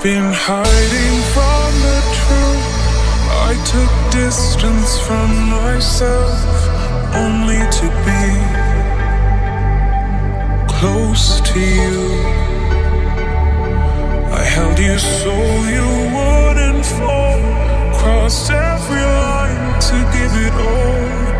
been hiding from the truth. I took distance from myself only to be close to you. I held you so you wouldn't fall, crossed every line to give it all.